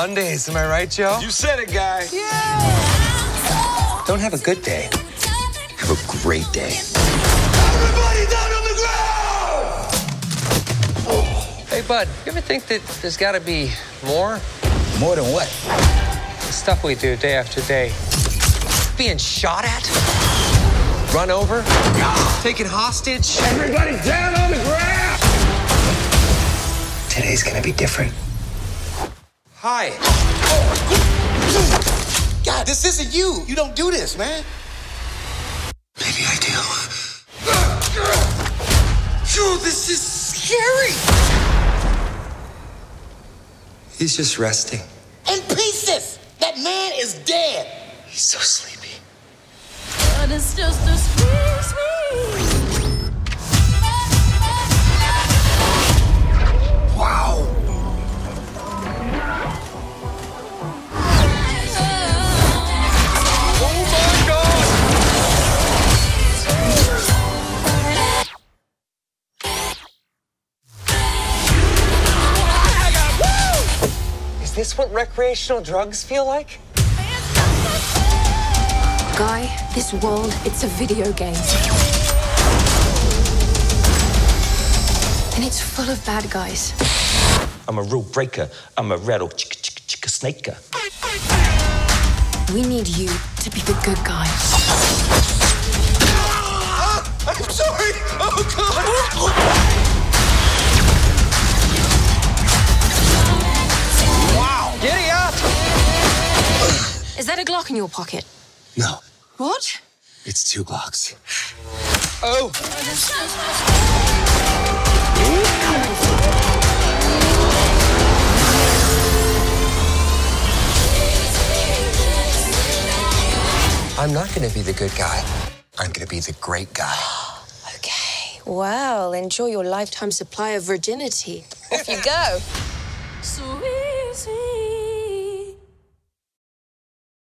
Mondays, am I right, Joe? You said it, guy. Yeah! Don't have a good day. Have a great day. Everybody down on the ground! Hey, bud, you ever think that there's got to be more? More than what? The stuff we do day after day. Being shot at? Run over? Taken hostage? Everybody down on the ground! Today's gonna be different. Hi. God, this isn't you. You don't do this, man. Maybe I do. Dude, this is scary. He's just resting. In pieces. That man is dead. He's so sleepy. But it's just a squeeze me. Wow. Is this what recreational drugs feel like? Guy, this world, it's a video game. And it's full of bad guys. I'm a rule breaker. I'm a rattle chicka snaker. We need you to be the good guy. I'm sorry. Oh, God. Giddy up! Is that a Glock in your pocket? No, What? it's 2 Glocks. Oh! I'm not gonna be the good guy. I'm gonna be the great guy. Okay. Well, enjoy your lifetime supply of virginity. Off you go. So easy.